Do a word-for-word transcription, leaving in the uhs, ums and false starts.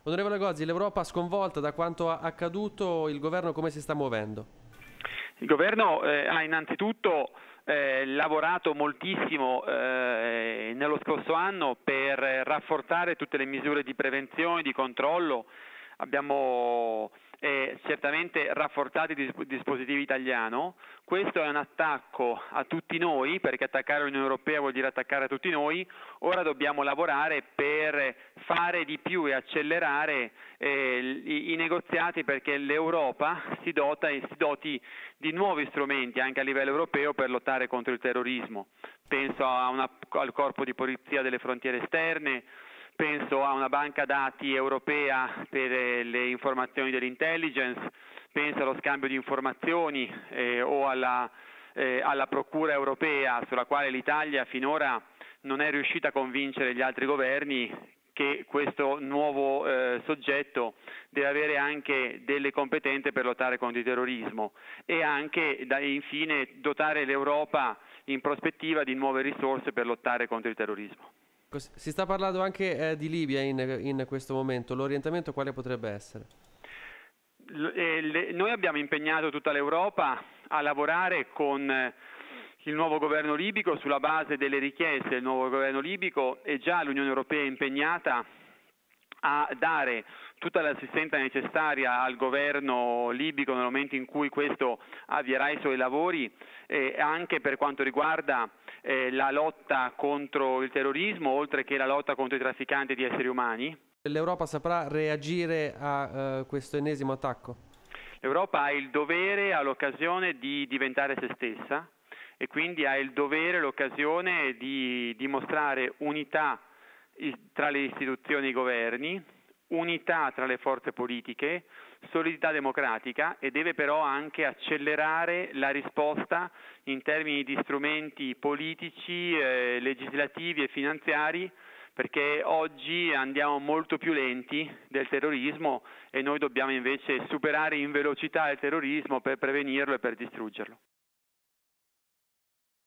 Onorevole Gozzi, l'Europa sconvolta da quanto accaduto, il governo come si sta muovendo? Il governo eh, ha innanzitutto eh, lavorato moltissimo eh, nello scorso anno per rafforzare tutte le misure di prevenzione, di controllo. Abbiamo eh, certamente rafforzato il dispositivo italiano. Questo è un attacco a tutti noi, perché attaccare l'Unione Europea vuol dire attaccare a tutti noi. Ora dobbiamo lavorare per fare di più e accelerare eh, i, i negoziati, perché l'Europa si, dota, si doti di nuovi strumenti anche a livello europeo per lottare contro il terrorismo. Penso a una, al corpo di polizia delle frontiere esterne, penso a una banca dati europea per le informazioni dell'intelligence, penso allo scambio di informazioni eh, o alla, eh, alla procura europea, sulla quale l'Italia finora non è riuscita a convincere gli altri governi che questo nuovo eh, soggetto deve avere anche delle competenze per lottare contro il terrorismo e anche da, infine dotare l'Europa in prospettiva di nuove risorse per lottare contro il terrorismo. Si sta parlando anche eh, di Libia in, in questo momento, l'orientamento quale potrebbe essere? Le, le, noi abbiamo impegnato tutta l'Europa a lavorare con il nuovo governo libico sulla base delle richieste del nuovo governo libico, e già l'Unione Europea è impegnata a dare tutta l'assistenza necessaria al governo libico nel momento in cui questo avvierà i suoi lavori, eh, anche per quanto riguarda eh, la lotta contro il terrorismo, oltre che la lotta contro i trafficanti di esseri umani. L'Europa saprà reagire a uh, questo ennesimo attacco? L'Europa ha il dovere, ha l'occasione di diventare se stessa, e quindi ha il dovere, l'occasione di dimostrare unità tra le istituzioni e i governi, unità tra le forze politiche, solidità democratica, e deve però anche accelerare la risposta in termini di strumenti politici, eh, legislativi e finanziari, perché oggi andiamo molto più lenti del terrorismo e noi dobbiamo invece superare in velocità il terrorismo per prevenirlo e per distruggerlo.